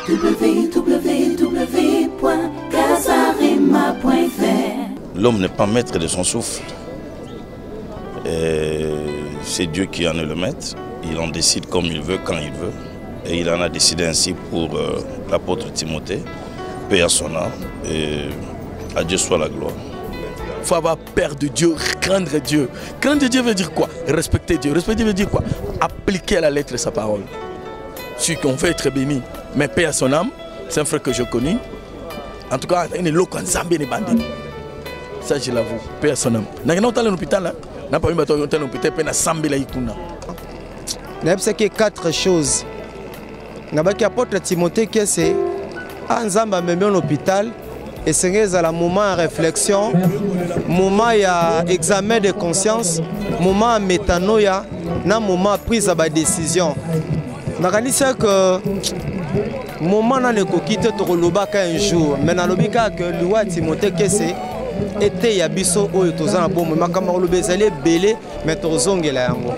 www.casarema.fr. L'homme n'est pas maître de son souffle. C'est Dieu qui en est le maître. Il en décide comme il veut, quand il veut. Et il en a décidé ainsi pour l'apôtre Timothée. Paix à son âme. Et à Dieu soit la gloire. Il faut avoir peur de Dieu, craindre Dieu. Craindre Dieu veut dire quoi? Respecter Dieu. Respecter Dieu veut dire quoi? Appliquer à la lettre sa parole. Celui qu'on veut être béni. Mais paix à son âme, c'est un frère que je connais. En tout cas, il est loco en Zambie, il est bandit. Ça, je l'avoue. Paix à son âme. Nous avons un hôpital, hein? Nous avons un hôpital, mais nous avons 4 choses. Nous avons apôtre Timothée qui est en Zambie, même un hôpital. Et c'est un moment de réflexion, moment d'examen de conscience, moment de métanoïa, un moment de prise de décision. Nous avons dit que le moment où nous quittons un jour, mais nous avons dit que le Timothée qui est été yabiso oyo tozana bomo makambo lobezali belé mais tozongela yango.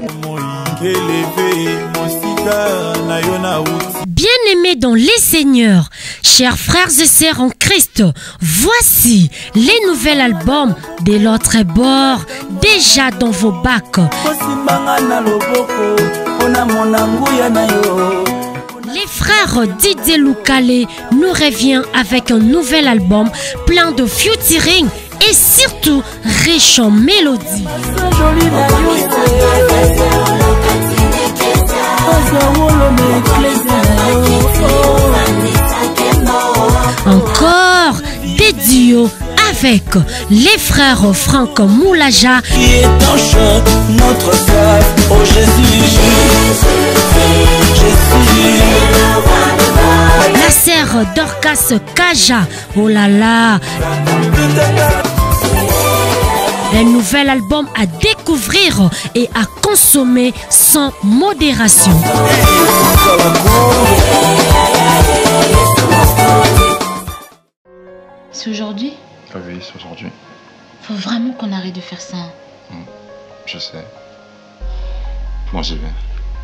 Bien-aimés dans les seigneurs, chers frères et sœurs en Christ, voici les nouveaux albums de l'autre bord déjà dans vos bacs. Les frères Didier Loukale nous revient avec un nouvel album plein de featuring et surtout riche en mélodies. Encore des duos avec les frères Franck Moulaja qui est en chant notre soif, oh Jésus, la sœur Dorcas Kaja, oh là là. Un nouvel album à découvrir et à consommer sans modération. C'est aujourd'hui? Ah oui, c'est aujourd'hui. Faut vraiment qu'on arrête de faire ça. Je sais. Moi j'y vais.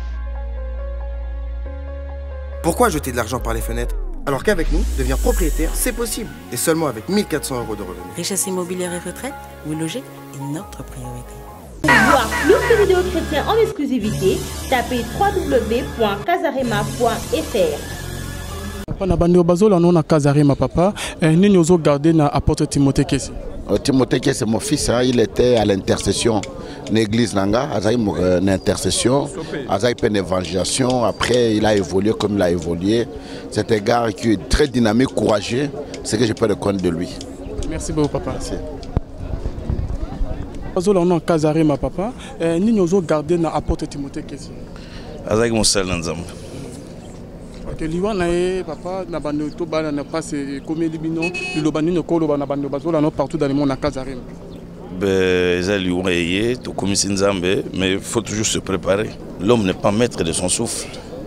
Pourquoi jeter de l'argent par les fenêtres? Alors qu'avec nous, devenir propriétaire, c'est possible. Et seulement avec 1 400 € de revenus. Richesse immobilière et retraite, vous logez est notre priorité. Pour voir plus de vidéos chrétiennes en exclusivité, tapez www.casarema.fr. Na bando bazola non na Casarema papa, nini ozo garder na apôtre Timothée Kesi. Timothée Kesi c'est mon fils, hein, il était à l'intercession l'église nanga, azaï une intercession, azaï une évangélisation, après il a évolué comme il a évolué. C'est un gars qui est très dynamique, courageux, c'est que je peux le connaître de lui. Merci beaucoup papa. Merci. Bazola non Casarema papa, nini ozo garder na apôtre Timothée Kesi. Azaï mon seul nzam. Que liwana papa na bando to bana na passe comme libino lobani ne kolo bana bando bazola no partout dans le monde na Casarema. Ezali ouayé to comme nzambe, mais il faut toujours se préparer. L'homme n'est pas maître de son souffle.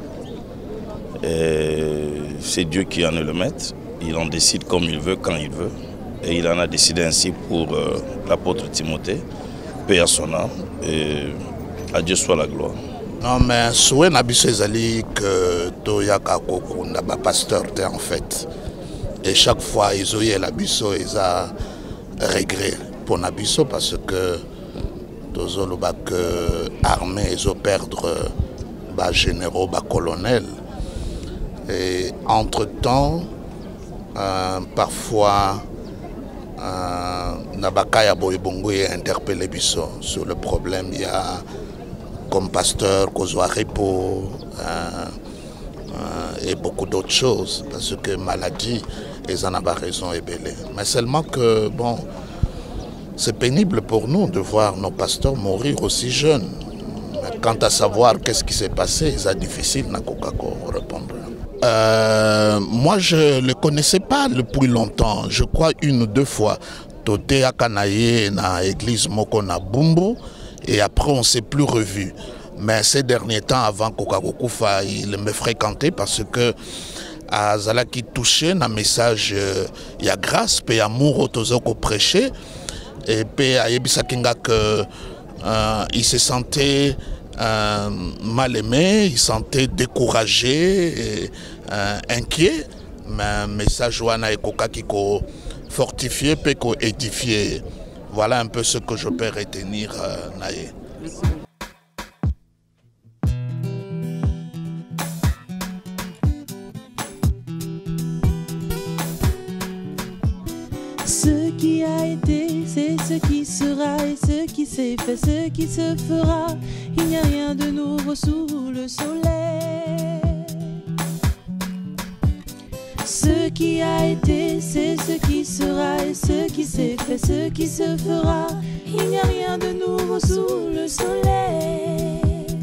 C'est Dieu qui en est le maître. Il en décide comme il veut, quand il veut. Et il en a décidé ainsi pour l'apôtre Timothée. Paix à son âme. Et à Dieu soit la gloire. Non, mais souhait n'abisso ezali que toyaka koko na ba pasteur en fait. Et chaque fois ils ont eu l'abisso ils a regret pour n'abisso parce que tozolo ba que armée ils ont perdre ba généraux ba colonels. Et entre temps parfois Nabakaya Boybongo est interpellé biso sur le problème. Il y a comme pasteur Kozwa Repo et beaucoup d'autres choses parce que maladie ils en ont raison et belé. Mais seulement que bon c'est pénible pour nous de voir nos pasteurs mourir aussi jeunes. Mais quant à savoir qu'est-ce qui s'est passé, c'est difficile à répondre. Moi je ne le connaissais pas depuis longtemps, je crois 1 ou 2 fois. Toté à Kanaye na église Moko na Bumbu. Et après, on ne s'est plus revu. Mais ces derniers temps, avant Kokakokufa, il me fréquentait parce que à Zalaki touché un message, il y a grâce, il y a amour au prêcher. Et puis à Yebisakinga, il se sentait mal aimé, il sentait découragé, et, inquiet. Mais message wana ekoka kiko fortifier pe ko édifier. Voilà un peu ce que je peux retenir naye. Ce qui a été, c'est ce qui sera, et ce qui s'est fait, ce qui se fera. Il n'y a rien de nouveau sous le soleil. Ce qui a été, c'est ce qui sera, et ce qui s'est fait, ce qui se fera. Il n'y a rien de nouveau sous le soleil.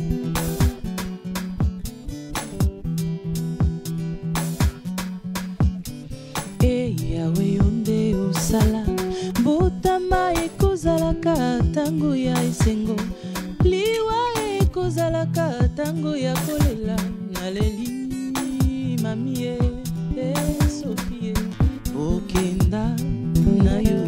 Et Yahweh onde osala botama ekozalaka tango ya esengo liwa ekozalaka tango ya kolela naleli mamie Sophie okenda na yo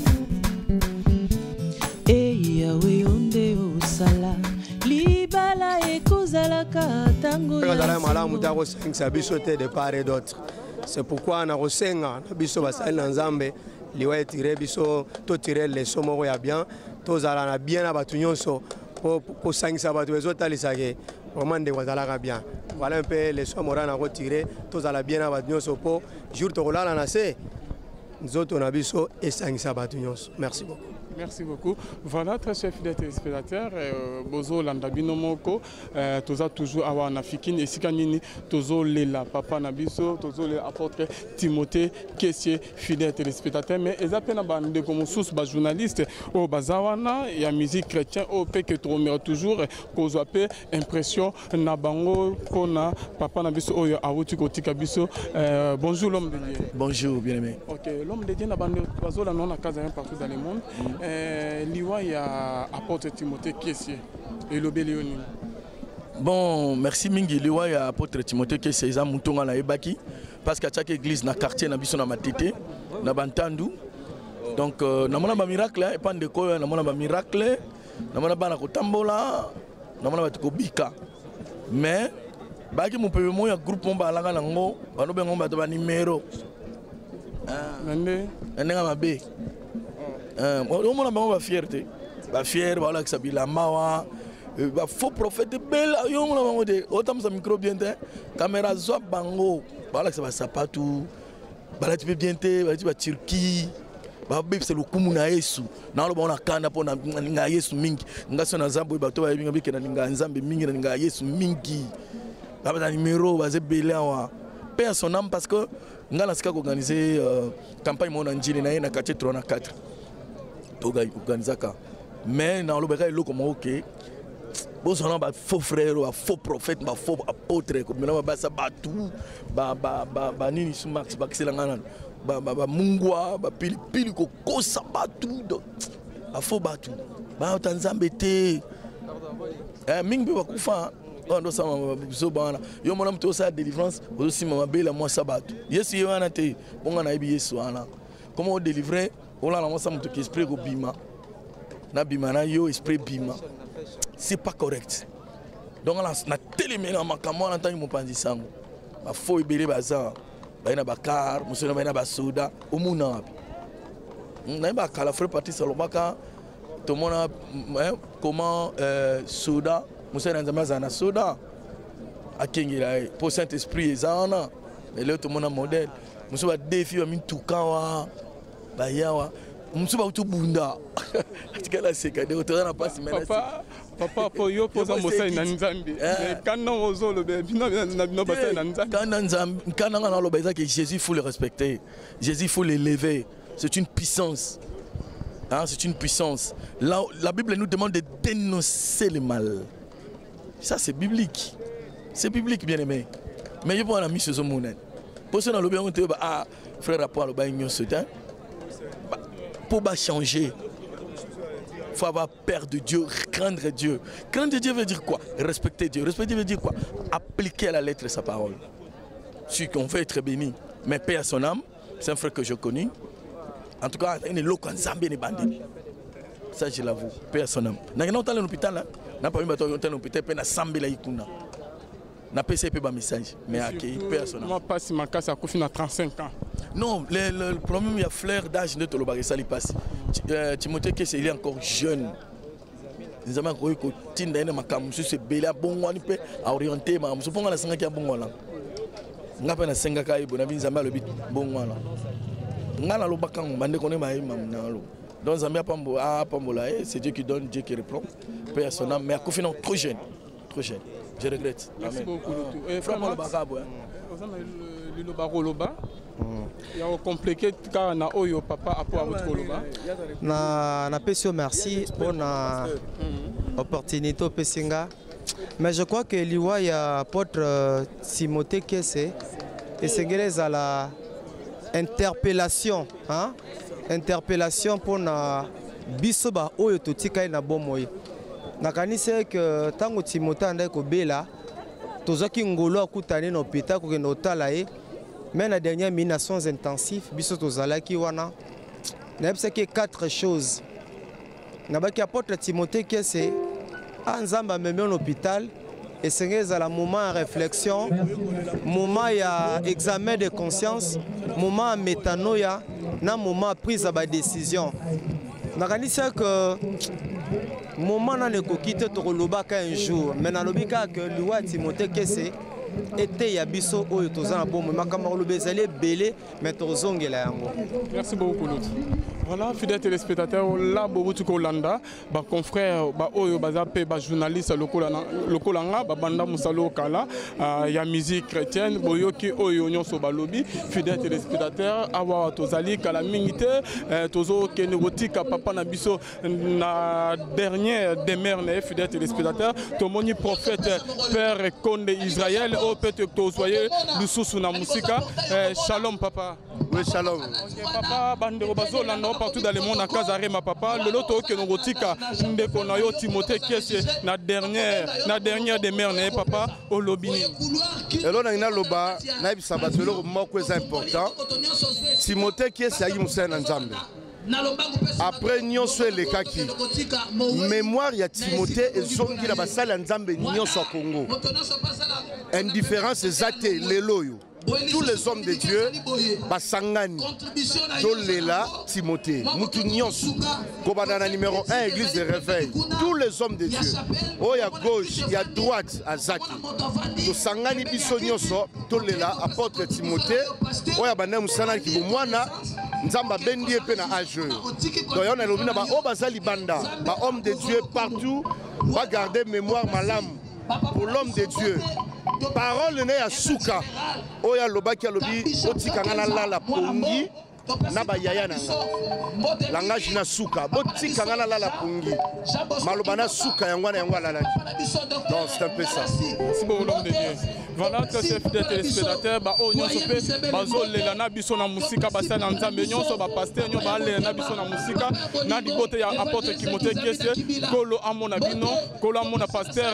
e Yahweh onde osala libala ekozalaka tango ya malamu ta kosangisa biso te de part et d'autre. C'est pourquoi na kosenga na biso basali na Nzambe liwa etire biso to tirer les somo ya bien to zala na bien na batu nyonso po sangisa batu ezotalisa ke vraiment de wazalaka bien. Voilà un peu les somo na ko tirer to zala bien na batu nyonso po jour to kolala na se nzoto na biso esangisa batu nyonso. Merci beaucoup. Merci beaucoup. Voilà, très chers fidèles téléspectateurs, Bozo Landabino Moko, Toza toujours Awa Nafikin, et Sikanini, Tozo Lela, Papa Nabiso, Tozo le apôtre Timothée, caissier, fidèles téléspectateurs, mais ils appellent de comme source, journaliste, au Bazawana, et à musique chrétienne, au P que tu remercies toujours, qu'on appelle impression, Nabango, Kona, Papa Nabiso, Oyo, Awoti Kotika Biso. Bonjour l'homme de Dieu. Bonjour, bien aimé. Ok, l'homme de Dieu, Nabando, Bazo, la non à Kazarin partout dans le monde. Liwa ya apôtre Timothée Kessié et l'obéléoni. Bon, merci mingi Liwa ya apôtre Timothée Kessié za mutonga na ebaki parce que chaque église na quartier na biso na matete na bantandu. Donc na mona ba miracle et pas de ko na mona ba miracle na mona bana ko tambola na mona ba ko bika. Mais baki mu pepe mo ya groupe mo ba langa nango bano bengo ba to ba numéro. Nande nga mabe. On a ma fierté, la fierté, voilà que ça la mawa, faux prophète belle, on a dit, autant ça micro bien, caméra zoa bango, voilà que ça va sapatou, voilà tu peux bien te, tu vas Turquie, c'est le kumuna yesu, na lo bona kanda pona nga yesu mingi, nga sona zambo bato ba binga bikena nga nzambe mingi na nga yesu mingi, ba numéro ba ze belle wa, paix son âme parce que nga na sika organiser campagne mon anjili na na quartier 3 na 4. Mais dans le bécaye l'eau comme ok, bon on a faux frère, faux prophète, faux apôtre, comme maintenant ça batou, nini sumax, baxelangana, mungwa, pili koko ça batou, faux batou, tanzambe te, mingbe wakufa. On ça zobana yo monam to ça délivrance aussi mama bela moi sabat yesu yana te bonga na ibi yesu ana comment délivrer on a la samu to esprit go bima na bima na yo esprit bima c'est pas correct donc na télémé na makamo na tangi mopanzi sango ba fo ibele baza ba ina bakar musona ba ina basoda omuna na ba kala frère parti salobaka to mona comment soda Moussa Nzamazana Soda à Kingila pour Saint-Esprit Zana et là tout le monde a modèle Moussa va défier min tukawa bayawa Moussa va tout bunda atikala sekade otana pas semaine papa pour yo poza Moussa na Nzambi mais quand on ozo le bino na basa na Nzambi quand on a le basa que Jésus faut le respecter Jésus faut l'élever c'est une puissance. Hein, c'est une puissance. La Bible nous demande de dénoncer le mal. Ça c'est biblique. C'est biblique bien aimé. Mais je prends la mise sur mon monde. Pour ça dans le bien on te ah frère rapport le bain ce temps. Pour changer. Il faut avoir peur de Dieu, craindre Dieu. Craindre Dieu veut dire quoi? Respecter Dieu. Respecter veut dire quoi? Appliquer à la lettre sa parole. Celui qu'on veut être béni. Mais paix à son âme, c'est un frère que je connais. En tout cas, il est local, Zambé n'est bandé. Ça, je l'avoue. Paix à son âme. Nous sommes dans l'hôpital. na pas bato on hôpital pe na sambela ikuna na PC pe ba message mais accueilli personne moi passe ma casse à Kofi na 35 ans. Non, le problème il y a fleur d'âge de Tolobari ça lui passe. Timothée que c'est il est encore jeune. Nous avons cru que tinda ina makamu c'est bela bon wani pe orienté ma muso ponga na sanga kia bon wala. Ngapa na senga kai bona binzamba le bit bon wala. Ngala lo bakang bande koné ma na lo. Donc Zambia pambola c'est Dieu qui donne, Dieu qui reprend. Père son âme mais à Kofi non trop jeune. Trop jeune. Je regrette. Merci beaucoup. Et vraiment le baroloba. Il y a compliqué car na oyo papa apo à koloba. Na pesio merci pour na opportunité au pesinga. Mais je crois que liwa ya apôtre Timothée Kese et c'est à la interpellation, hein? Interpellation pour na bisoba oyo totika na bomoy. Na kanise que tango Timothée andai ko bela tozaki ngolo akutani na hôpital ko kendo tala e. Mais la dernière minute soins intensifs, biso tozalaki wana. Na yebisa que 4 choses. Na baki apôtre Timothée Kese anzamba meme en hôpital et c'est à la moment de réflexion, moment ya examen de conscience, moment métanoïa, na moment prise à décision. Na kanisa que moment na ne ko quitter to lobaka un jour, mais na lobika que liwa Timothée Kese était yabiso oyo tozana bomo makamba lobezale belé mais tozongela yango. Merci beaucoup l'autre. Voilà, fidèles téléspectateurs, là, Bobutu Kolanda, bah confrère, bah oyo, bah zappé, bah journaliste lokolanga, bah banda musalo kala, y a musique chrétienne, boyo ki oyo nyon so balobi, fidèles téléspectateurs, awa tozali kala mingite, tozo kenerotika papa nabiso na dernière demeure né, fidèles téléspectateurs, tomoni prophète père Konde Israël, au peut-être que soyez lususu na musika, shalom papa. Oui, shalom. Ok, papa, bandero bazo landa partout dans le monde, à Kazare, ma papa, le loto que nous rotika, ndeko na yo Timothée Kese, na dernière demeure, papa, au lobini. Et là, on a loba, na ibisa batelo, moko est important. Timothée Kese ayi musa na nzambe. Après nyonso les kaki mémoire ya Timothée et zongi la basala nzambe nyonso Congo. Indifférence exacte leloyo. Tous les hommes de Dieu, Basangani, Dolela, Timothée, Moutounios, Kobadana numéro 1, église de réveil. Tous les hommes de Dieu. Oh, il y a gauche, il y a droite, à Zaki. To Sangani Bissonioso, Dolela, apôtre Timothée. Oh, il y a Banem Moussana qui vous moana, Nzamba Bendi et Pena Ajeu. Donc, on a l'obina, oh, Bazali Banda, homme de Dieu partout, va garder mémoire malam pour l'homme de Dieu. Parole n'est à Souka. Oya lobaki alobi otikanga la pongi na bayaya nanga. Langage na Souka. Botikanga la pongi. Malobana Souka yangwana yangwana la. Donc c'est un peu ça. C'est bon l'homme de Dieu. Voilà que c'est fidèle téléspectateur ba o nyonso pe bazo lela na biso na musika ba sana nzambe nyonso ba pasteur nyo ba lela na biso na musika na dibote ya apôtre Timothée Kese kolo amona bino kolo amona pasteur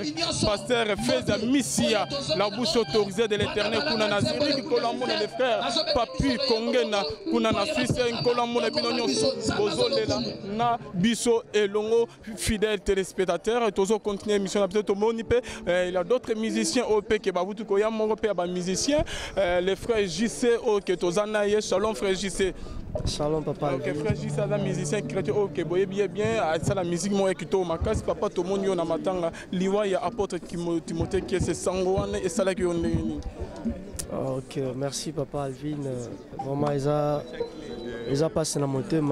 Feza Missia la bouche autorisée de l'Éternel kuna na Zurich kolo amona les frères Papi Kongena kuna na Suisse kolo amona bino nyonso bozo lela na biso elongo fidèle téléspectateur tozo continuer mission na peut-être moni pe il y a d'autres musiciens au pe ke ba butu il y a mon père musicien, les frères JC, ok, Tozana, shalom frère JC. Shalom papa. Ok, frère JC, la musicien chrétien, ok, boye bien, ça la musique, moi, qui tombe, ma casse, papa, tout le monde, on a matanga, liwa, il y a apôtre Timothée qui est ce sangoane et ça là qui on est. Ok, merci papa Alvin. Vraiment, ils ont passé dans mon thème.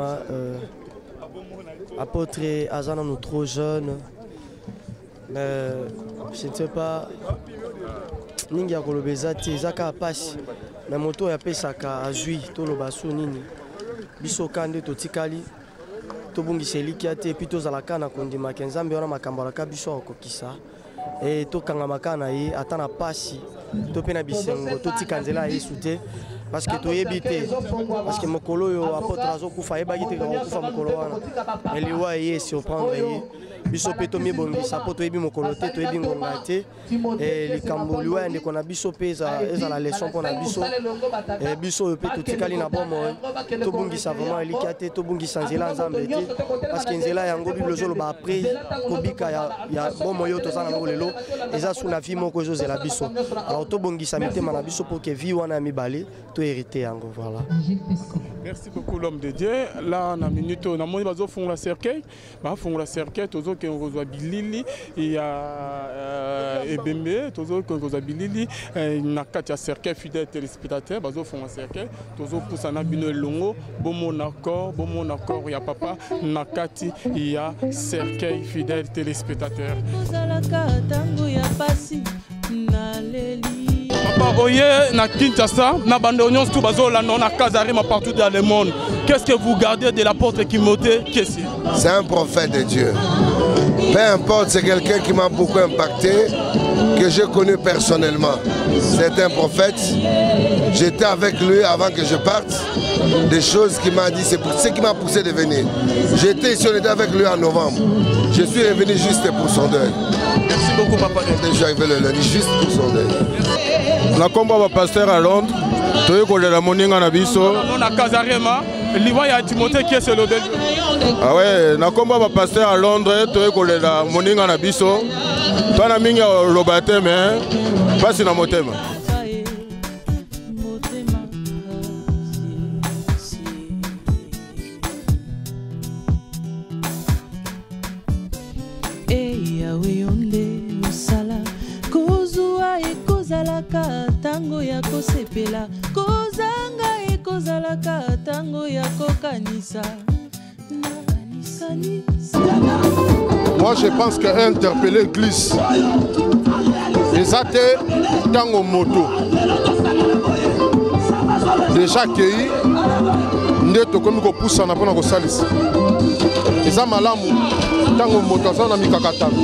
Apôtre Azana, nous trop jeunes. Mais je ne sais pas. Ningi ya kolobeza te ezaka pasi na moto ya pesaka azui to lobaso nini biso kande to tikali to bungiseli kia te puis tozalaka na kondima kenzambe wana makambo alaka biso akokisa et to kanga makana ye atana pasi to pena bisengo to tikanzela yesu te parce que toyebi te parce que mokolo yo apôtre azokufa yebaki te kufa mokolo wana eliwa ye surprendre ye biso pe to mi bongisa po to yebi mokolo te to yebi ngonga te likambo liwa ndeko na biso pe eza la leçon pour na biso biso pe to tikali na bomo to bongisa vraiment elika te to bongisa nzela nzambe te parce que nzela yango bible zolo ba après kobika ya bomo yo to sana ngo lelo eza sous la vie moko zo zela biso alors to bongisa mitema na biso pour que vie wana mibale to hériter yango voilà. Merci beaucoup l'homme de Dieu. Là on a minute on a moni bazo fond la cercueil, ba fond la cercueil tozo ke ngozwa bilili ya ebembe tozo ke ngozwa bilili na kati ya cercueil fidèle téléspectateur bazo fond la cercueil tozo pusana bino elongo bomo na corps ya papa na kati ya cercueil fidèle téléspectateur. Papa Oye na Kinshasa, na Bandonion, tout bazola non na Kazarima partout dans le monde. Qu'est-ce que vous gardez de l'apôtre Timothée? C'est un prophète de Dieu. Peu importe, c'est quelqu'un qui m'a beaucoup impacté, que j'ai connu personnellement. C'est un prophète. J'étais avec lui avant que je parte. Des choses qu'il m'a dit, c'est ce qui m'a poussé de venir. J'étais ici, on était avec lui en novembre. Je suis revenu juste pour son deuil. Merci beaucoup, papa. Je suis arrivé le lundi juste pour son deuil. Na komba ba pasteur à Londres, toye kolela moninga na biso. Na Kazarema, liwa ya Timothée qui est le deuil. Ah ouais, na komba ba pasteur à Londres, toye kolela moninga na biso. Tana minga lobate mais pasi na motema. Tango ya kosepela kozanga ekozalaka tango ya kokanisa. Moi je pense qu'interpeller l'église ezate tango moto déjà kei nde tokomi kopusana mpona kosalisa eza malamu tango moto aza na mikakatano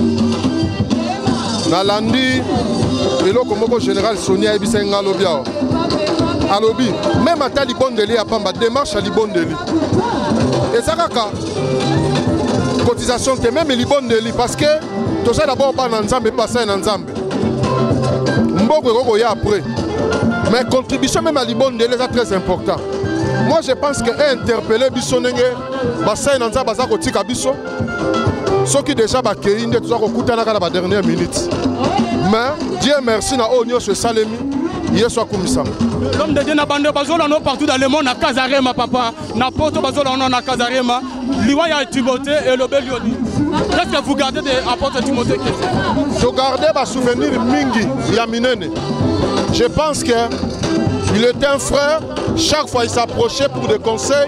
nalandi eloko moko général Sonia ebisa nga alobi awa alobi même ata libondeli ya pamba démarche ya libondeli eza kaka cotisation te même libondeli parce que toza d'abord bana nzambe basai na nzambe mboko ekoko ya après mais contribution même à libondeli eza très important. Moi je pense que interpeller biso ndenge basai na nzambe baza kotika biso soki déjà bakei nde toza kokutana kaka na ba dernière minute. Mais Dieu merci na onyo ce salemi yeso akumisa. L'homme de Dieu na bande bazola no partout dans le monde na Kazarema papa na poto bazola no na Kazarema liwa ya Timothée et le Belioni. Qu'est-ce que vous gardez de apôtre Timothée? Je garde ba souvenir mingi ya minene. Je pense que il était un frère, chaque fois il s'approchait pour des conseils.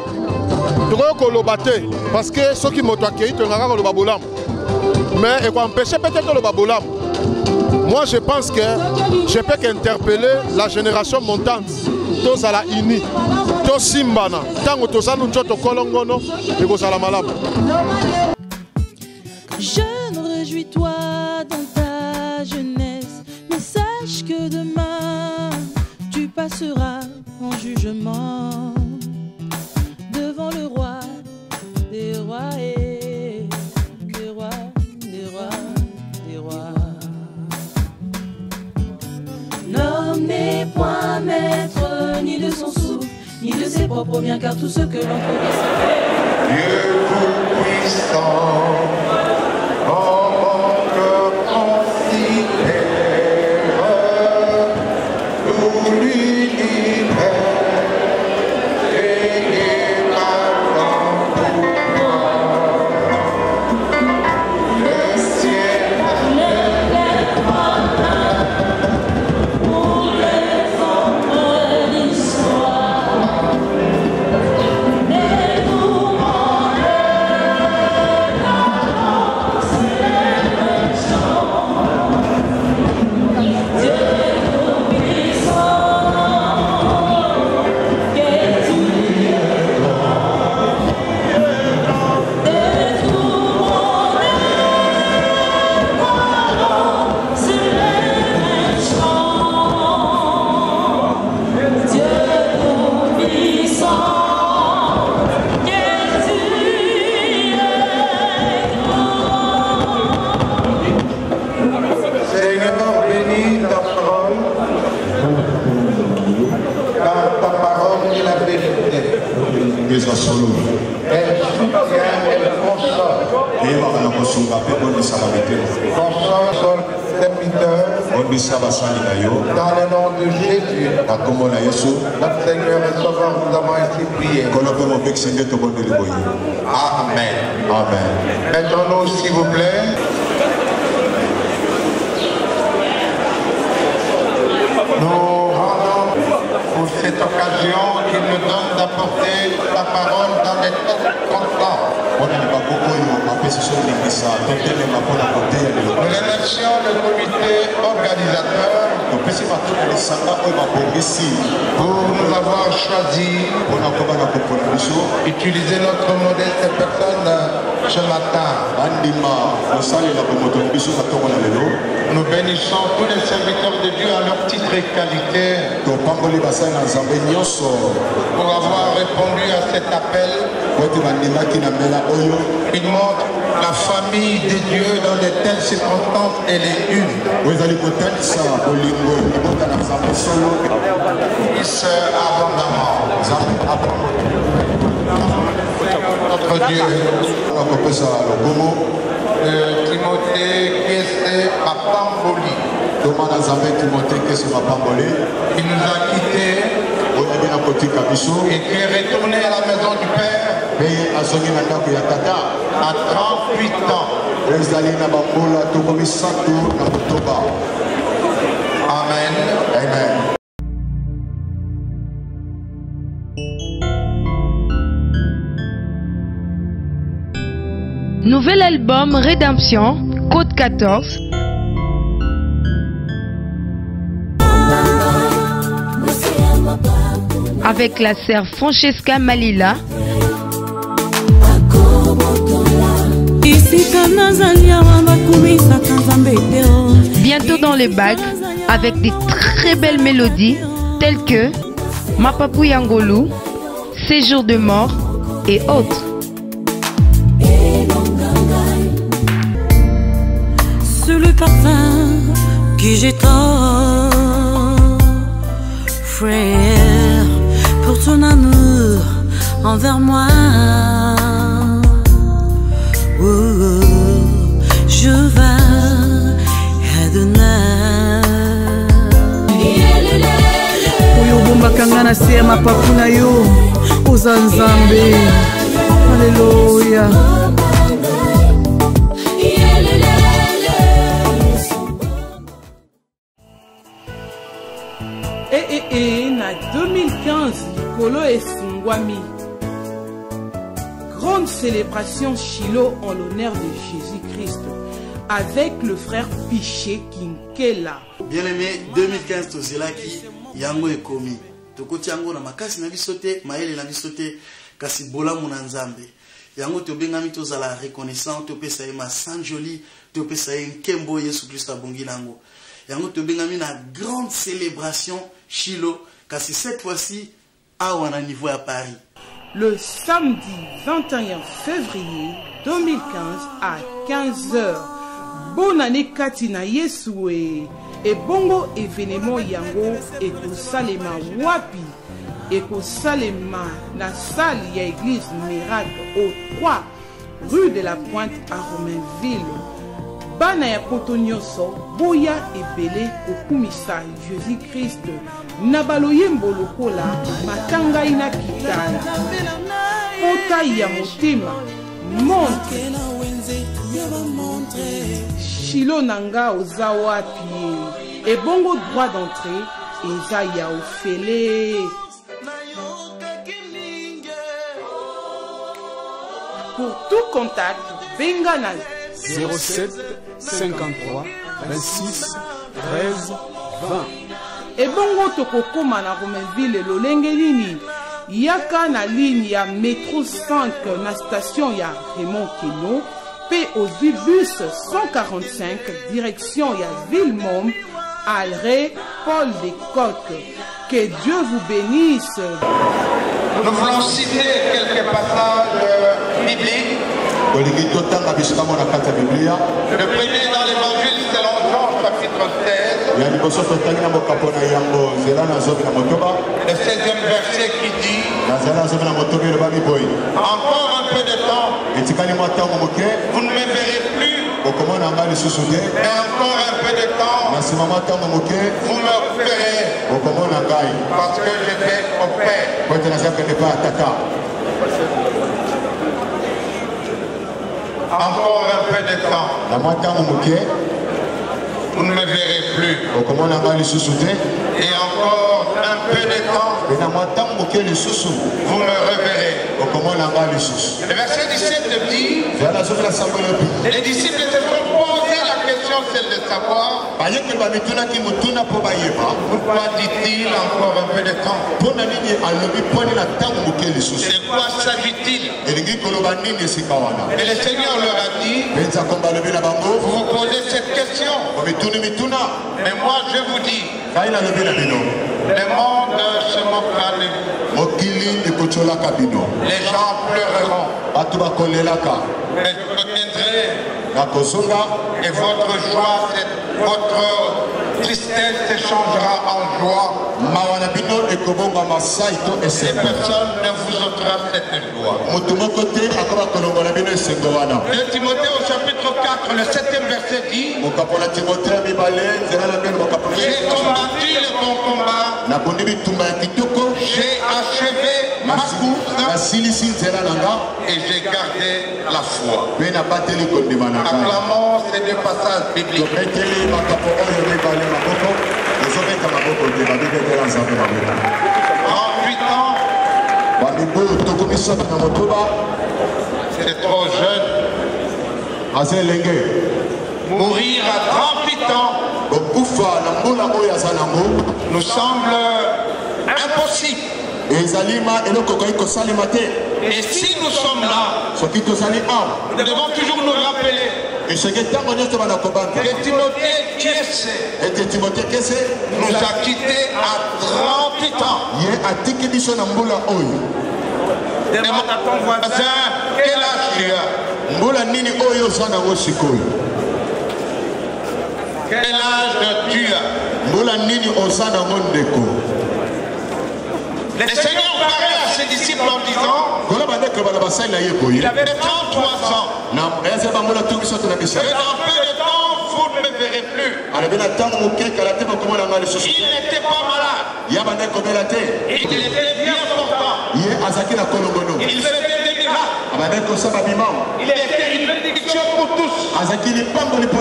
Parce que ceux qui m'ont accueilli, le babolam. Mais il faut empêcher peut-être le babolam. Moi je pense que je peux qu'interpeller la génération montante. Tous à la ini, tous simbana, tant que tous à nous tous kolongono, et tous à la malade. Jeune, réjouis-toi dans ta jeunesse, mais sache que demain tu passeras en jugement devant le roi des rois et des rois, des rois, des rois. L'homme n'est point maître ni de son souffle, ni de ses propres biens, car tout ce que l'on connaît, c'est Dieu tout-puissant. l'église à Solo. Elle soutient, elle console. Et va la consonger peu bonne de sa vérité. Console son serviteur. Bonne de sa basali na yo. Dans le nom de Jésus. Na kombo na Yesu. Notre Seigneur et Sauveur, nous avons ainsi prié. Kolope mo bek senge to bonne de liboyi. Amen. Amen. Mettons-nous, s'il vous plaît. Nous rendons pour cette occasion qu'il nous donne d'apporter la parole dans des textes constants. Nous remercions le comité organisateur pour nous avoir choisi utiliser notre modeste personne ce matin. Nous bénissons tous les serviteurs de Dieu à leur titre et qualité pour avoir répondu à cet appel. Il montre la famille de Dieu dans de telles circonstances, elle est une. Il sert abondamment. Notre Dieu. Timothée Kese Mapamboli. Il nous a quittés et qui est retourné à la maison du Père à 38 ans. Amen. Amen. Nouvel album Rédemption, Code 14. Avec la sœur Francesca Malila. Bientôt dans les bacs, avec des très belles mélodies telles que Mapapou Yangolu, Séjour de mort et autres. C'est le parfum que j'ai tant, frère, pour ton amour envers moi. Je vais Adonai. Oyo bombakanga na se mapapu na yo oza Nzambe. Alléluia. Na 2015 likolo efungwami. Grande célébration Shiloh en l'honneur de Jésus-Christ avec le frère Piché Kinkela. Bien-aimé, 2015 tozelaki yango ekomi. Tokoti yango na makasi na biso te, mayele na biso te, kasi bolamu na Nzambe. Yango tobengami tozala reconnaissant, topesa ye masanjoli, topesa ye nkembo Yesu Kristo abongi nango. Yango tobengami na grande célébration Shiloh, kasi cette fois-ci awa na niveau à Paris. Le samedi 21 février 2015 à 15h. Bonne année Katina Yesue. Et bongo événement yango eko salema wapi. Eko salema na salle ya église Miracle au 3 rue de la Pointe à Romainville. Bana ya Potonyoso, boya ebele kokumisa Jésus-Christ. Nabaloye mbolokola matanga ina kitana. Pota ya motema montre. Shiloh nanga oza wapi. Et bongo droit d'entrée eza ya ofele. Pour tout contact, benga na 07 53 26 13 20. Et bongo tokokoma na Romainville lolenge nini. Yaka na ligne ya métro 5 na station ya Raymond Keno. P au bus 145 direction ya Villemom, Alré, Paul des Coques. Que Dieu vous bénisse. Nous voulons citer quelques passages bibliques. Le premier dans l'évangile selon Jean chapitre 16. Le 16e verset qui dit encore un peu de temps, vous ne me verrez plus. Mais encore un peu de temps, vous me verrez. Parce que je vais au Père. Encore un peu de temps, vous ne me verrez plus. Et encore un peu de temps, vous me reverrez. Le verset 17 dit, les disciples se sont posé la question, celle de savoir, pourquoi dit-il encore un peu de temps? De quoi s'agit-il? Et le Seigneur leur a dit, vous vous posez cette question, mais moi je vous dis, le monde se moquera de vous. Les gens pleureront. Mais je reviendrai. Et votre joie, votre tristesse s'échangera en joie. Et personne ne vous ôtera cette joie. 2 Timothée au chapitre 4, le 7e verset dit, j'ai combattu le bon combat, j'ai achevé ma course et j'ai gardé la foi. Acclamons ces deux passages bibliques. C'est trop jeune. Mourir à 38 ans nous semble impossible. Et si nous sommes là, nous devons toujours nous rappeler que Timothée Kiese nous a quittés à 38 ans. Demande à ton voisin, quel âge tu as? Quel âge tu as? Le Seigneur parlait à ses disciples en disant, il avait 33 ans. Et dans peu de temps, vous ne me verrez plus. Il n'était pas malade. Il était bien portant. Il faisait des miracles. Il était une bénédiction pour tous. Et comme le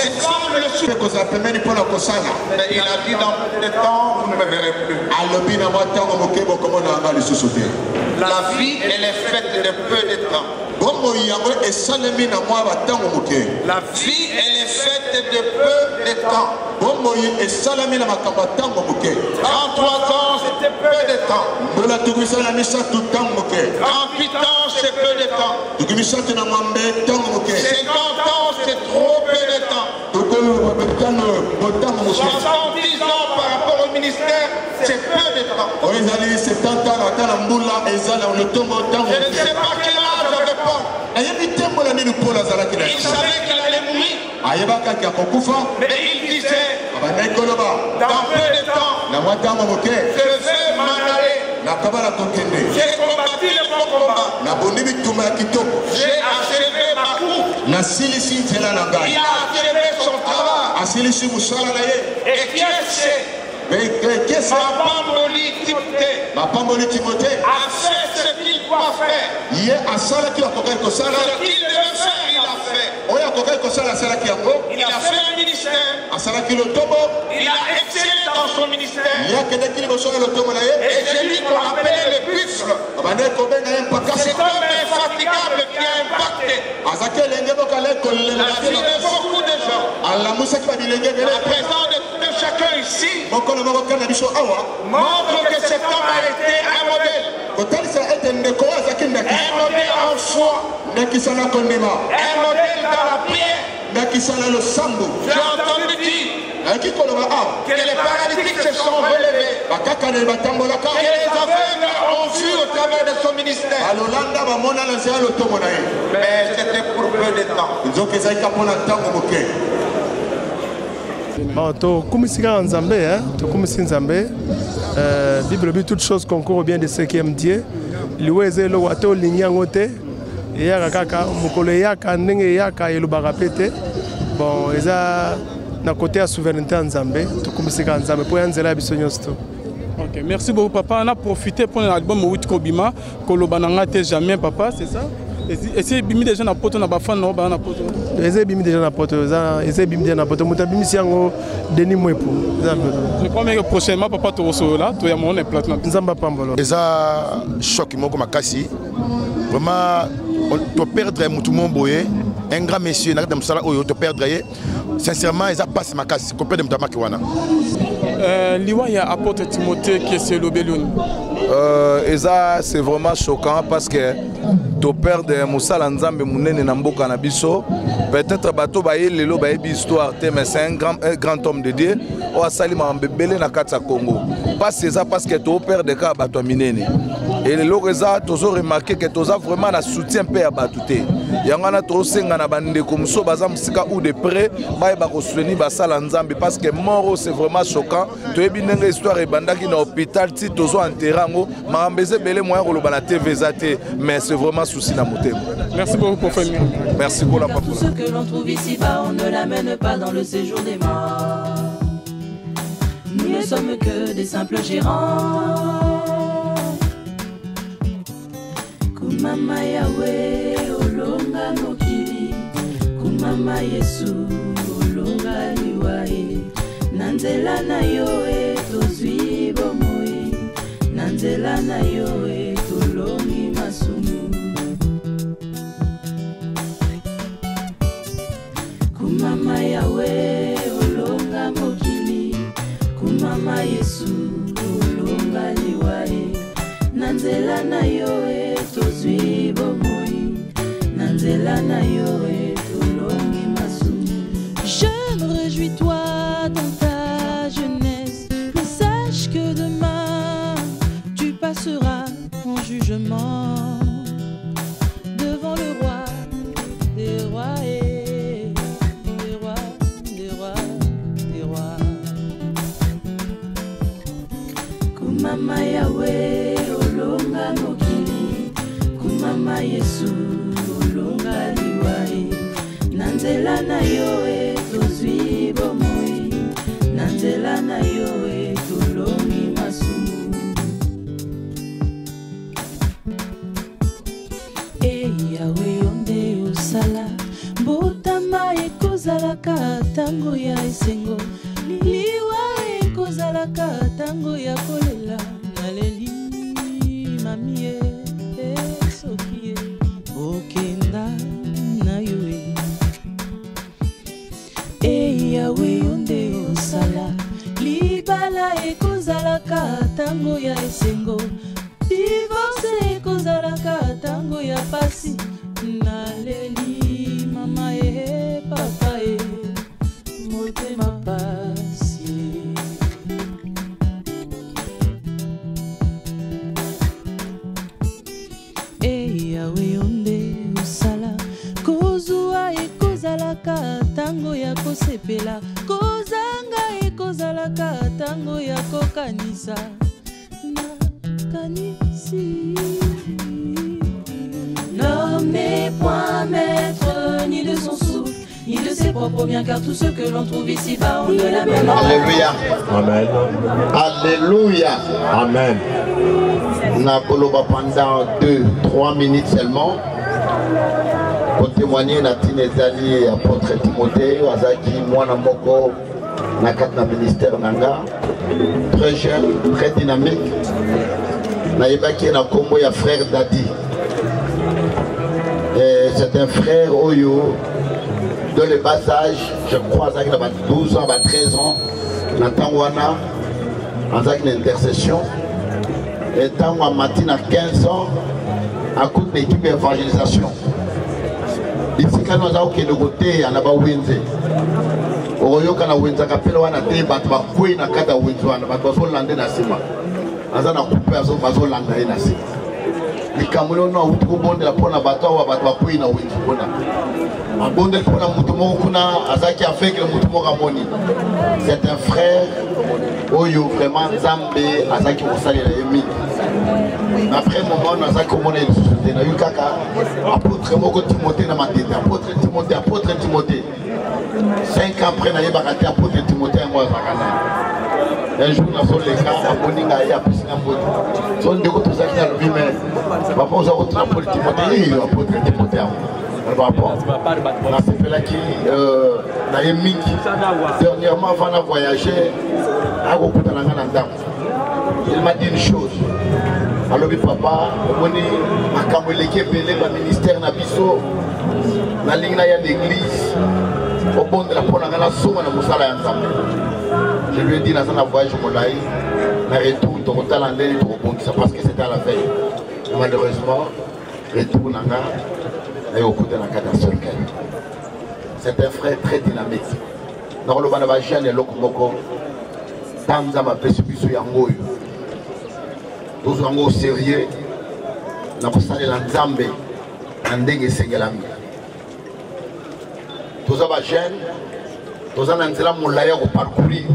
mais il a dit dans peu de temps, vous ne me verrez plus. La vie, elle est faite de peu de temps. La vie, elle est faite de peu de temps. 33 ans, c'était peu de temps. 38 ans, c'est peu de temps. 50 ans, c'est trop peu de temps. 70 ans par rapport au ministère, c'est peu de temps. Je ne sais pas quel âge avait Paul. Il savait qu'il allait mourir. Mais il disait, dans peu de temps, je vais m'en aller. J'ai combattu le bon combat. J'ai achevé ma course. Il a achevé son travail. Et Kiese, Mapamboli Timothée a fait ce qu'il doit faire. Ce qu'il devait faire, il a fait. Il a fait un ministère. Il a excellé dans son ministère. Et c'est lui qu'on appelait le buffle. Cet homme infatigable qui a impacté la vie de beaucoup de gens. À présent de chacun ici montre que cet homme a été un modèle. Un modèle en foi. Un modèle dans la prière. J'ai entendu dire que les paralytiques se sont relevés. Que les aveugles ont vu au travers de son ministère. Mais c'était pour peu de temps. Bon, tokumisika nzambe, tokumisi nzambe. Bible dit toute chose concourt au bien de ceux qui aiment Dieu. Liweze lo wato linyangote. Yaka kaka mukolo yaka ndenge yaka elubaka pete. Bon, eza na côté à souveraineté nzambe, tokumisika nzambe po yanzela biso nyonso. Ok, merci beaucoup papa. On a profité pour l'album Wit Kobima, Kolobananga te jamais papa, c'est ça? Et c'est bimi déjà na poto na bafan no ba na poto. Eze bimi déjà na poto, eze bimi déjà na poto, mutabimi siango Denis Mwepo. Je crois que prochainement papa to reçoit là, to ya mon plateau. Nzamba pambolo. Eza choc moko makasi. Vraiment to perdre mutu momboye, un grand monsieur na kadam sala oyo to perdre ye. Sincèrement, eza passe makasi, complète de mtamaki wana. Liwa ya apôtre Timothée qui est le Belun. Eza c'est vraiment choquant parce que to perdre Moussala Nzambe Mounene na mboka na biso. Peut-être bato baye lelo baye bi histoire mais c'est un grand homme de Dieu. O asali ma mbebele na kati ya Congo. Pas c'est ça parce que to perdre ka bato minene. Et le reza tozo remarqué que toza vraiment na soutien pe ya bato te. Yangana to senga na bande comme so baza musika ou de près baye ba ko soutenir basala Nzambe parce que mort c'est vraiment choquant. To yebi ndenge histoire e bandaki na hôpital ti tozo enterrango mambeze belé moyen ko loba na TV zate mais c'est vraiment souci na motema. Merci beaucoup pour faire. Merci pour la parole. Tout ce que l'on trouve ici-bas, on ne l'amène pas dans le séjour des morts. Nous ne sommes que des simples gérants. Kumama Yahweh, Olonga Mokili. Kumama Yesu, Olonga Liwae. Nanzela na yoe, tozui bomoe. Nanzela na yoe, tolongi masumu. Kumama Yahweh, Olonga Mokili. Kumama Yesu, Olonga Liwae. Nanzela na yoe, tozui bomoi. Nanzela na yoe, tolongi masumu. Je me réjouis toi dans ta jeunesse, mais sache que demain tu passeras en jugement devant le roi des rois et des rois, des rois, des rois. Kumama Yahweh, Olonga Mokili. Kumama Yesu, Olonga Liwae. Nanzela na yoe, tozui bomoi. Nanzela na yoe, tolongi masumu. E Yahweh onde osala mbotama ekozalaka tango ya esengo. Liwa ekozalaka tango ya kolela. Naleli mamie sokie okenda na yoe. E Yahweh onde osala libala ekozalaka tango ya esengo. Divorce ekozalaka tango ya pasi. Naleli mama papa motema pasi. E Yahweh onde osala kozwa ekozalaka tango ya kosepela. Kozanga ekozalaka tango ya kokanisa. Nakanisi. L'homme n'est point maître ni de son souffle, ni de ses propres biens, car tout ce que l'on trouve ici-bas, on ne l'amène pas. Alléluia. Amen. Alléluia. Amen. Na koloba pendant 2-3 minutes seulement pour témoigner na tinezali apôtre Timothée Wazaki mwana moko na kata ministère nanga, très jeune, très dynamique. Na yebaki na kombo ya frère Dadi. C'est un frère Oyo de le bas âge, je crois qu'il a 12 ans, 13 ans, dans Tangwana, en une intercession. Et Tangwa Matin à 15 ans, à coup d'équipe d'évangélisation. Ici, quand nous avons de côté, on a pas Windsor. Oyo kana Windsor, kapelo wana te batwa kui na kata Windsor, na batwa so lande na sima. Aza na couper azo bazo landa na sima. likambo na uti kobondela mpona bato awa bato bakwei na wengi mpona abondeli mpona moto moko kuna azalaki aveugle moto moko amoni. C'est un frère oyo vraiment nzambe azalaki kosalela ye mingi. Mais après moment nazalaki komona ye lisusu te nayoki kaka apôtre moko Timothée na matete apôtre Timothée 5 ans après nayebaka te apôtre Timothée yango azalaka naye. Un jour nazoleka amoni ngai apesi na mbote so ndeko tozalaki na lobi mais papa oza kotuna apôtre Timothée apôtre Timothée yango nasepelaki naye mingi. Dernièrement avant na voyager akokutana nga na ndako. Il m'a dit une chose. Alobi papa omoni makambo eleki ebele baministère na biso nalingi na ya l'église obondela mpona nga nasonga na mosala ya nzambe. Je lui ai dit naza na voyage molai na retour tokotala ndeni tokobongisa parce que c'était à la veille. Malheureusement retour na nga nayokuta na kati ya solkei. C'est un frère très dynamique. nakoloba na bajeune eloko moko ntango nzambe apesi biso yango oyo tozwa yango sérieux na kosalela nzambe na ndenge esengelami. toza bajeune toza na nzela molai ya koparcourir.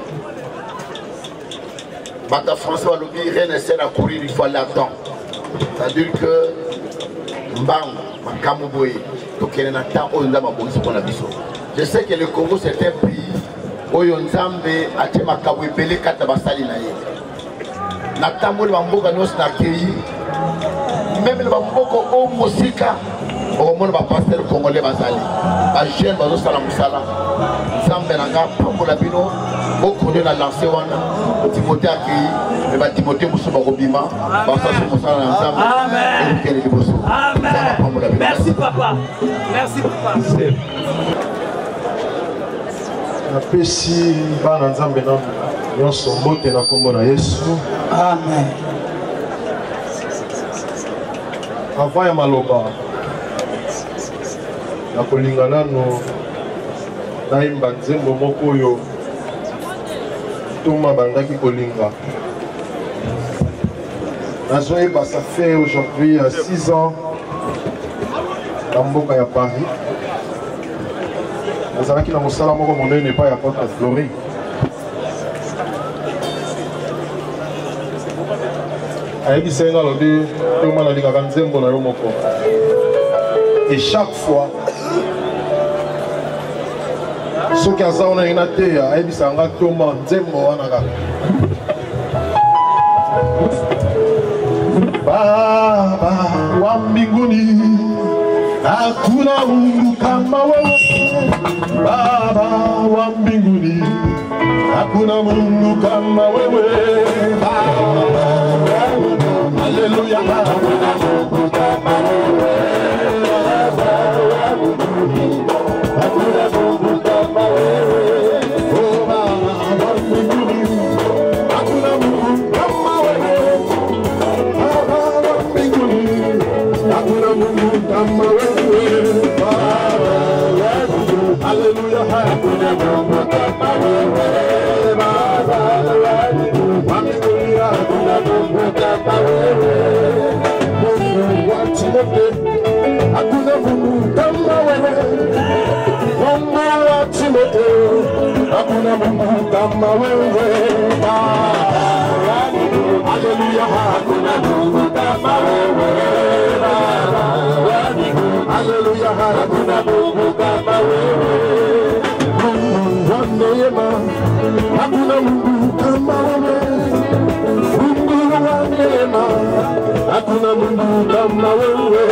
bato ya français balobi rien ne sert à courir, il faut aller à temps. C'est-à-dire que mbango makambo boye tokende na temps oyo nzambe abongisi mpona biso. Je sais que le Congo c'est un pays où Nzambe atie makambo ebele kata basali na ye. Na tamboli bamboka nyonso na kei même le bamboko o mosika omona ba pasteur congolais bazali ba jeune bazosala musala Nzambe nanga pambola bino bokondo na lancé wana Timothée akei mais ba Timothée muso bakobima basasa musala na Nzambe. Amen. Merci papa. Merci papa. napesi bana nzambe na nyonso mbote na kombo na Yesu. Amen. Avant ya maloba nakolinga nano nayimba nzembo moko oyo toma bandaki kolinga. Nazoyeba ça fait aujourd'hui 6 ans na mboka ya Paris. Nazalaki na mosala moko monene epai ya Porte Fleury. Ayebisai nga lobi toma nalingaka nzembo na yo moko. Et chaque fois soki aza wana ina te ayebisa nga toma nzembo wana kaka. Baba wa mbinguni hakuna Mungu kama wewe. Baba wa mbinguni hakuna Mungu kama wewe. Baba, haleluya, hakuna Mungu kama wewe. Baba wa mbinguni hakuna Mungu kama wewe. Oh Baba wa mbinguni hakuna Mungu kama wewe. Baba wa mbinguni hakuna Mungu kama wewe. Hallelujah, hakuna Mungu kama wewe. Baba wa mbinguni hakuna Mungu kama wewe. Mungu wa Timothée hakuna Mungu kama wewe. Mungu wa Timothée hakuna Mungu kama wewe. Hallelujah, hakuna Mungu kama wewe. Hallelujah, hakuna Mungu kama wewe. Mungu wa neema hakuna Mungu kama wewe. Mungu wa neema hakuna Mungu kama wewe.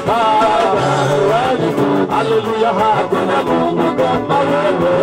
Hallelujah, hakuna Mungu kama wewe.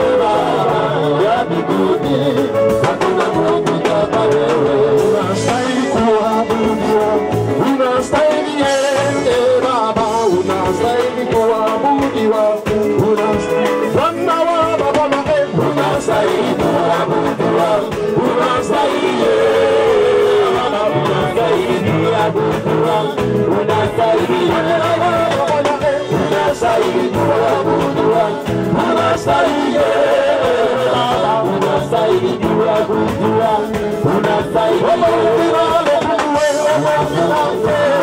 Hakuna Mungu kama wewe. Unastahili kuabudiwa, unastahili Baba, unastahili kuabudiwa, Bwana wa Baba na unastahili kuabudiwa, unastahili Baba, unastahili kuabudiwa, unastahili Baba na unastahili kuabudiwa, unastahili Baba, unastahili kuabudiwa, unastahili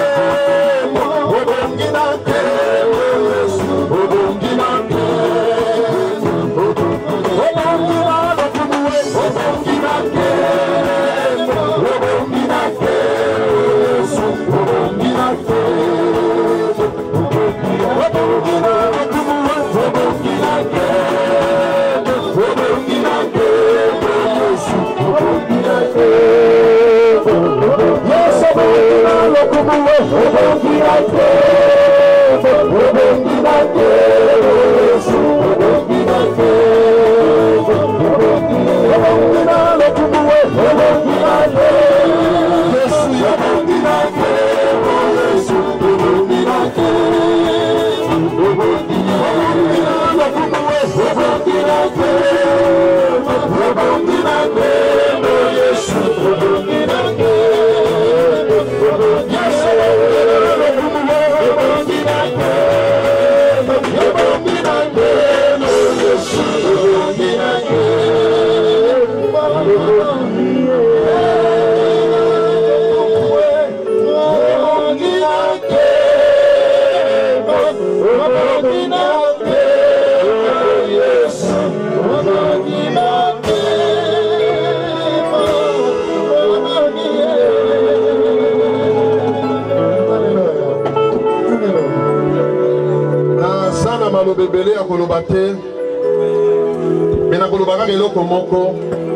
Bébélé à Kolobate, mais na Kolobaka eloko moko,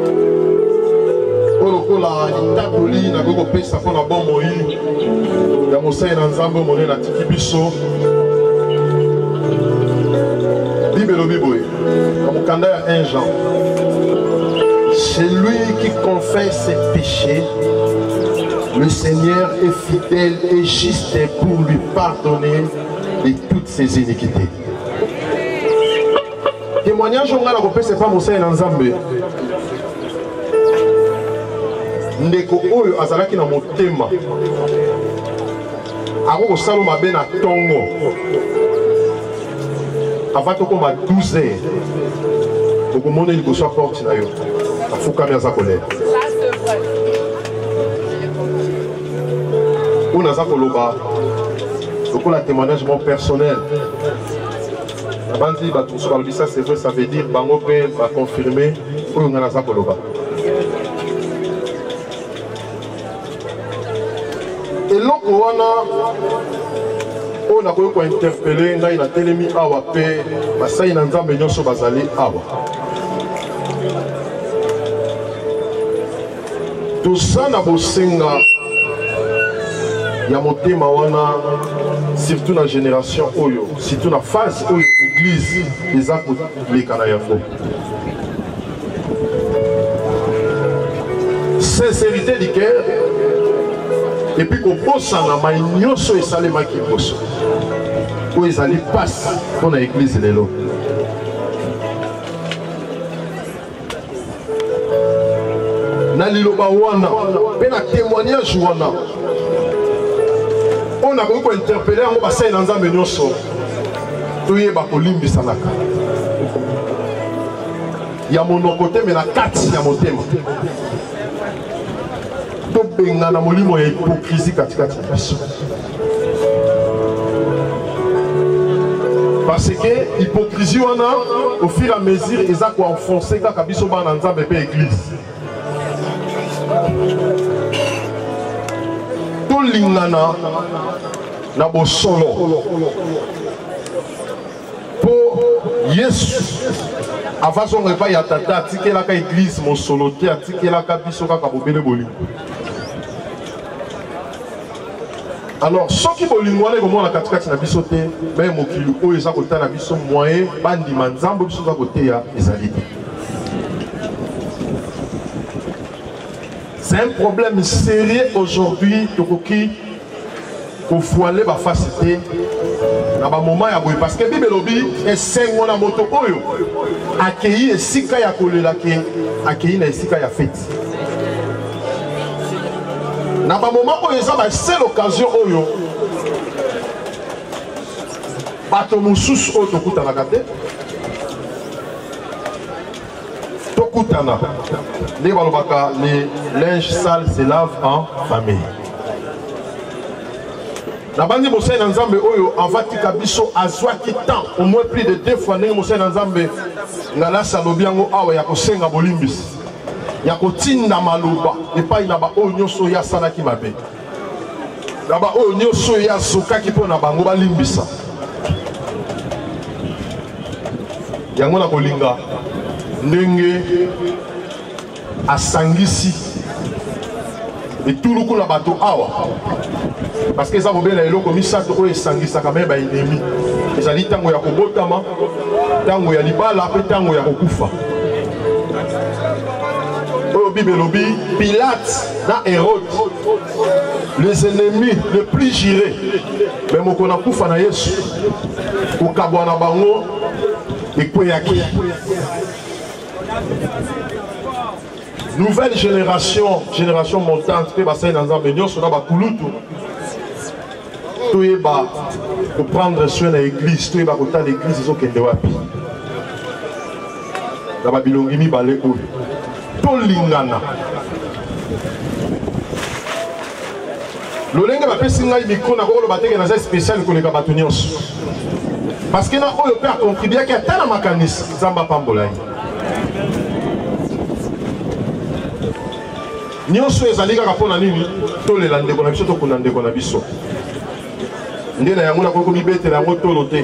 Olokola Itatoli na Gogo Pesa pour la bonne moï, ya Mosai na Nzambo Moné na Tiki Biso, Bibelo Biboé, na Mokanda ya 1 Jean. Celui qui confesse ses péchés, le Seigneur est fidèle et juste pour lui pardonner de toutes ses iniquités. Témoignage on a la copie c'est pas Mosai na Nzambe. Ndeko oyo azalaki na motema. Ako ko salo mabe na tongo. Avant ko ma 12 heures. Ko mona ni ko so porte na yo. Afuka mi aza kolera. On a ça koloba. Donc on a témoignage mon personnel. Bandi ça c'est vrai, ça veut dire bango pe va confirmer pour on a ça koloba. Et l'autre on a ko interpeller ngai na telemi awa pe basai na Nzambe nyonso bazali awa. Tout ça na bosenga ya motema wana surtout na génération oyo, surtout na phase oyo l'église les a les kanayako. Sincérité du cœur et puis qu'on pense à la maïnioso et salema qui bosse. Où ils allaient passer pour l'église les lots. Na liloba wana, pe na témoignage wana. On a beaucoup interpellé en bassin dans un menioso. Tout est bakolimbi sanaka. Il y a mon côté mais la 4 il y a mon thème. To benga na molimo ya hypocrisie katikati biso. Parce que hypocrisie wana au fur et à mesure ils a quoi enfoncer kaka biso ba na Nzambe pe église. To lingana na bosolo. Po Yesu avant on pas ya tata atikela ka église mon solo te atikela ka biso kaka bobele bolingo. Alors ceux qui bolingo na komona katikati na biso te mais mokili oyo eza kota na biso moyen bandi manzambo biso za kote ya ezali. C'est un problème sérieux aujourd'hui tokoki ko voiler ba facilité na ba moment ya boye parce que Bible lobi esengo na moto oyo akei esika ya kolela ke akei na esika ya fête na ba moment oyo eza ba seule occasion oyo bato mosusu oyo tokutanaka te tokutana nde balobaka les linges sales se lavent en famille. La bande Mosai na Nzambe oyo avatika biso azwaki temps au moins plus de 2 fois ndenge Mosai na Nzambe ngala salobi yango awa ya kosenga bolimbisi ya kotinda maloba epai na ba oyo nyonso ya salaki mabe na ba oyo nyonso ya zokaki mpo na bango balimbisa yango na kolinga ndenge asangisi etuluku na bato awa parce que ça va bien la eloko misato oyo esangisaka même baennemi ezali ntango ya kobotama ntango ya libala mpe ntango ya kokufa oyo bible elobi Pilate na Hérode les ennemis les plus jurés mais mokona kufa na Yesu kokabwa na bango ekweyaki. Nouvelle génération montante pe basai na Nzambe nyonso na bakulutu toyeba prendre soin na église toyeba kotala l'église ezokende wapi na babilongi mibale oyo tolingana lolenge bapesi ngai mikro na kokoloba teke naza spécial koleka bato nyonso parce que na oyo mpe akontribuaki ata na makanisi Nzambe apambola ye nyonso ezali kaka mpona nini tolela ndeko na biso tokunda ndeko na biso nde na yango nakoki komibetela yango tolo te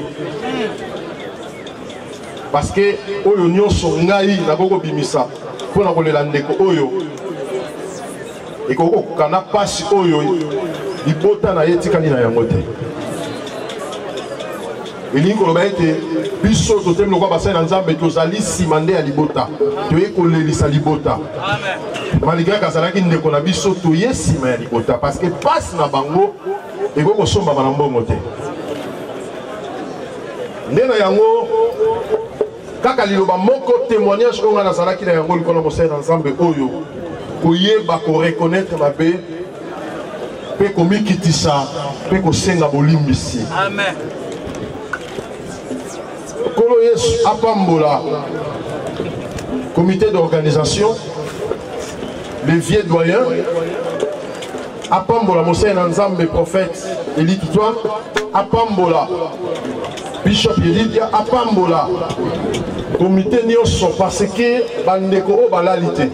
parce que oyo nyonso ngai nakoki kobimisa mpona kolela ndeko oyo ekoki kokokana mpasi oyo libota na ye etikali na yango te elingi koloba ete biso totemi lokwa basali na Nzambe tozali nsima nde ya libota toye kolelisa libota malgré kazalaki ndeko na biso toye nsima ya libota parce que mpasi na bango ekoki kosombama na mbongo te nde na yango kaka liloba moko témoignage oyo nga nazalaki na yango likolo mosali na Nzambe oyo koyeba koreconnaître mabe mpe komikitisa mpe kosenga bolimbisi. Amen. Kolo Yesu apambola comité d'organisation les vieux doyens apambola mosali na Nzambe prophète Eli Kitwa apambola Bishop Yedidia apambola comité nyonso parce que bandeko o balalité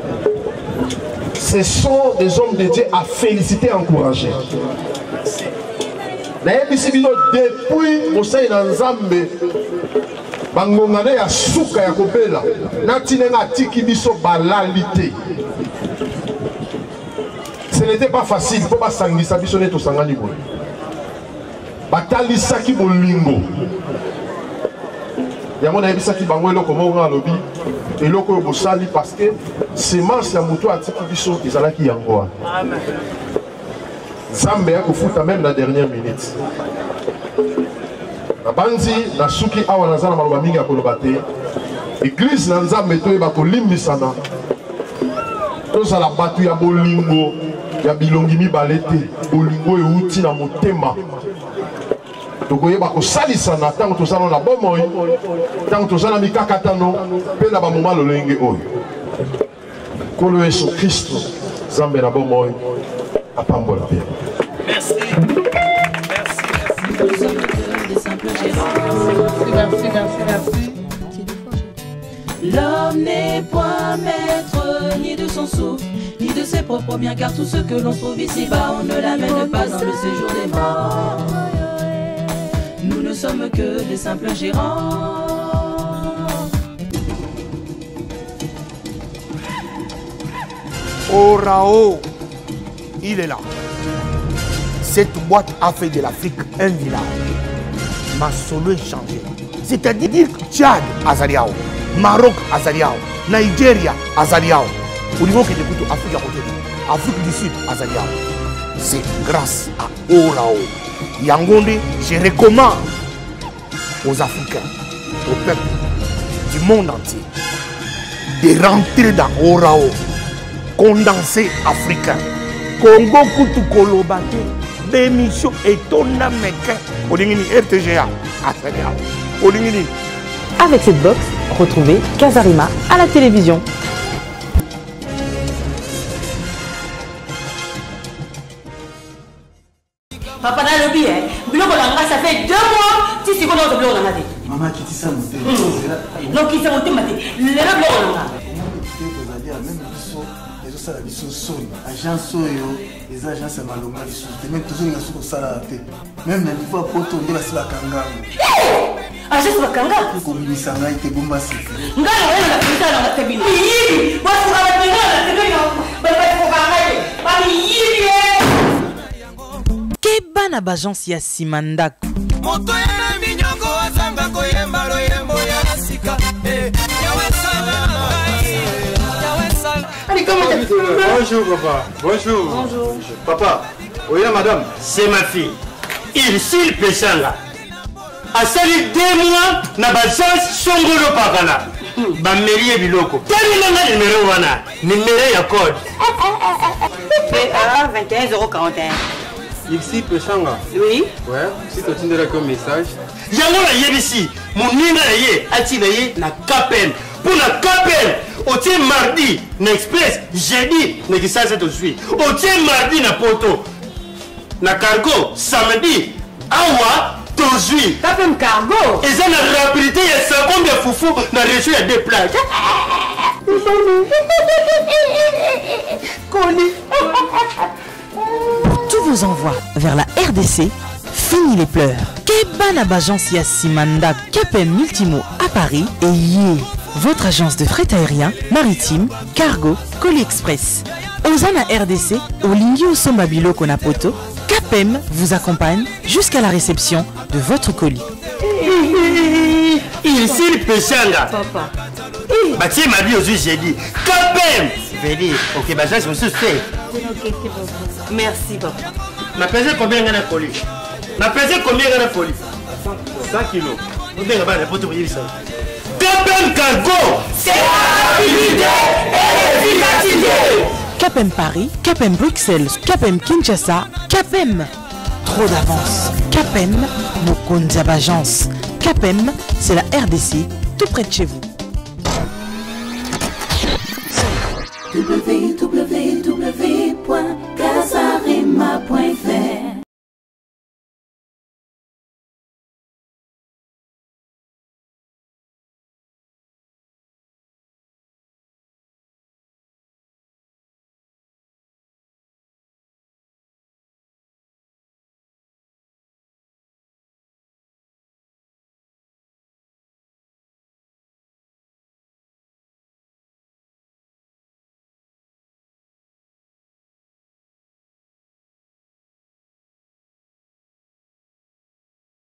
ce sont des hommes de Dieu à féliciter, encourager. Depuis mosali na Nzambe bangongana ya suka ya kobela natinenga atiki biso balalité. Ce n'était pas facile pour basangisa biso ne tosangani boye batalisaki bolingo yango nayebisaki bango eloko moko nga alobi eloko oyo bosali parce que semence ya moto atiki biso ezalaki yango wana Nzambe ya kofuta même la dernière minute nabanzi nasuki awa naza na maloba mingi ya koloba te église na Nzambe toyeba kolimbisana tozala bato ya bolingo ya bilongi mibale te bolingo euti na motema tokoyeba kosalisana ntango tozala na bomoi ntango tozala na mikakatano mpe na bamoma lolenge oyo Nkolo Yesu Kristo Nzambe na bomoi apambola bien. Merci. Merci. L'homme n'est point maître ni de son souffle, ni de ses propres biens, car tout ce que l'on trouve ici-bas, on ne l'amène pas dans le séjour des morts. Nous ne sommes que des simples gérants. Orao, il est là. Cette boîte a fait de l'Afrique un village. Ma solo est changé. C'est-à-dire Tchad, Azaliao, Maroc, Azaliao, Nigeria, Azaliao. Au niveau qui est plutôt Afrique à côté, Afrique du Sud, Azaliao. C'est grâce à Orao. Yangonde, je recommande aux Africains, au peuple du monde entier, de rentrer dans Orao, condensé africain. Congo Kutu Kolobate, d'émission et ton américain, Olingini RTGA, Azaliao. Olingini. Avec cette box, retrouvez Kazarima à la télévision. Papa n'a le billet. Ça fait 2 mois si tu connais le blog. Maman qui dit ça, mon thé. Non, qui s'est monté, ma thé. Le blog. Même ça la mission son agence oyo les agences ya malonga lisusu te même tozolinga soki kosala te même na niveau ya poto nde basilaka ngango agence bakanga ekobimisa ngai te bomba seke ngai naoyena na fritala na tebini miyibi basuka batenga na tebini babakoka ngai te bamiyibi na bagence ya nsima ndako. Moto yana minyoko azanga koyemba loyembo ya sika. Allez, comment t'as fait? Bonjour papa. Bonjour. Bonjour. Papa, oui madame. C'est ma fille. Il Pesanga. A sali 2 mois na bagence songolo pakala. Ba mairie biloko. Tellement na numéro wana. Numéro ya code. PA 21,41 €. Ici Pesanga. Oui. Ouais, si tu as un message. Yango na yebisi. Moninga na ye ati na ye na Capem. Pour la Capem. Au tien mardi na express, jeudi na kisasa to suis. Au tien mardi na poto. Na cargo samedi awa to suis. Capem cargo. Et ça na rapidité ya seconde ya foufou na reçu ya 2 plaques. Tous vos envois vers la RDC, fini les pleurs. Kebana bagence ya Simanda, Capem Multimo à Paris et Yé. Votre agence de fret aérien, maritime, cargo, colis express. Ozana RDC, au Lingui Osomba Biloko Napoto, Capem vous accompagne jusqu'à la réception de votre colis. Ici Pesanga. Papa. Bâti ma vie aujourd'hui j'ai dit Capem. Je dire ok bah ça je me suis fait. Merci papa. Ma pesé combien de colis? Ma pesé combien de colis? 100 kilos. Vous devez avoir les potes pour dire ça. Capem Cargo, c'est la rapidité et l'efficacité. Capem Paris, Capem Bruxelles, Capem Kinshasa, Capem. Trop d'avance. Capem, Mokonza Bagence. Capem, c'est la RDC, tout près de chez vous. www.